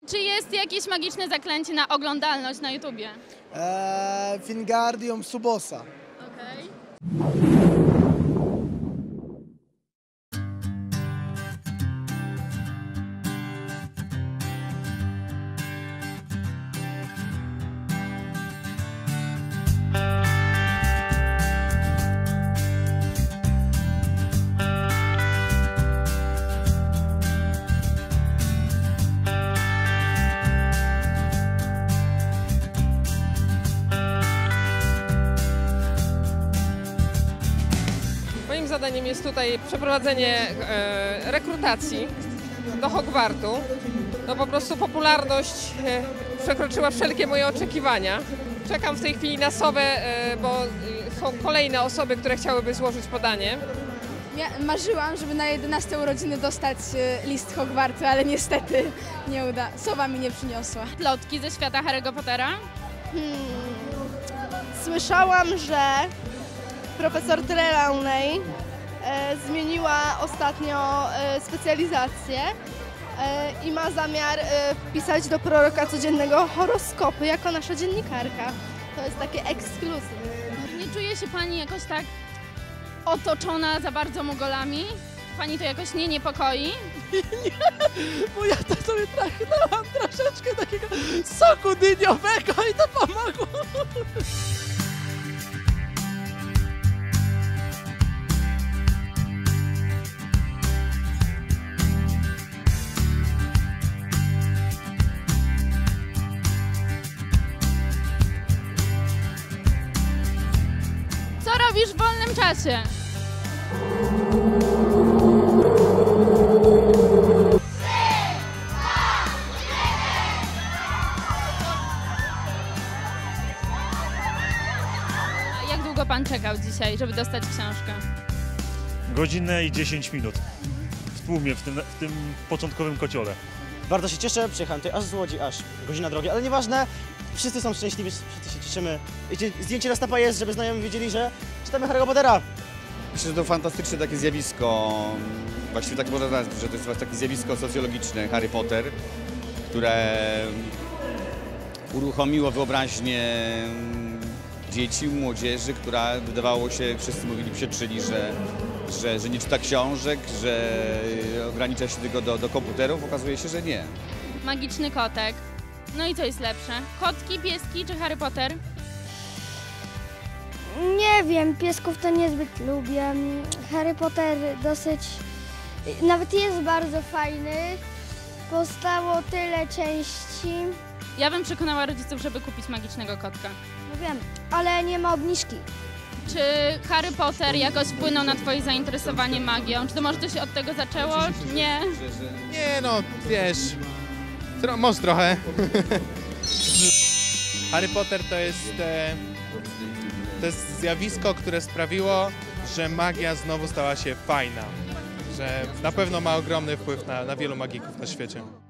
Czy jest jakieś magiczne zaklęcie na oglądalność na YouTubie? Wingardium Subosa. Okej. Moim zadaniem jest tutaj przeprowadzenie rekrutacji do Hogwartu. No po prostu popularność przekroczyła wszelkie moje oczekiwania. Czekam w tej chwili na SOWę, bo są kolejne osoby, które chciałyby złożyć podanie. Ja marzyłam, żeby na 11 urodziny dostać list Hogwartu, ale niestety nie uda. Sowa mi nie przyniosła. Plotki ze świata Harry'ego Pottera? Słyszałam, że profesor Trelawney zmieniła ostatnio specjalizację i ma zamiar pisać do proroka codziennego horoskopy jako nasza dziennikarka. To jest takie ekskluzyw. Nie czuje się Pani jakoś tak otoczona za bardzo mugolami? Pani to jakoś nie niepokoi? Bo ja to sobie trachnęłam troszeczkę takiego soku dyniowego i to pomogło. Co robisz w wolnym czasie? A jak długo Pan czekał dzisiaj, żeby dostać książkę? Godzinę i 10 minut w tłumie, w tym początkowym kociole. Bardzo się cieszę, przyjechałem tutaj aż z Łodzi, aż godzina drogi, ale nieważne, wszyscy są szczęśliwi, wszyscy się cieszymy. Zdjęcie na snapa jest, żeby znajomi wiedzieli, że czytamy Harry'ego Pottera. Myślę, że to fantastyczne takie zjawisko, właściwie tak można nazwać, że to jest takie zjawisko socjologiczne Harry Potter, które uruchomiło wyobraźnię dzieci, młodzieży, która wydawało się, wszyscy mówili, przeczyli, że nie czyta książek, że ogranicza się tylko do komputerów. Okazuje się, że nie. Magiczny kotek. No i co jest lepsze? Kotki, pieski czy Harry Potter? Nie wiem, piesków to niezbyt lubię. Harry Potter dosyć, nawet jest bardzo fajny. Powstało tyle części. Ja bym przekonała rodziców, żeby kupić magicznego kotka. No wiem, ale nie ma obniżki. Czy Harry Potter jakoś wpłynął na Twoje zainteresowanie magią? Czy to może to się od tego zaczęło, czy nie? Nie no, wiesz, może trochę. Harry Potter to jest zjawisko, które sprawiło, że magia znowu stała się fajna. Że na pewno ma ogromny wpływ na wielu magików na świecie.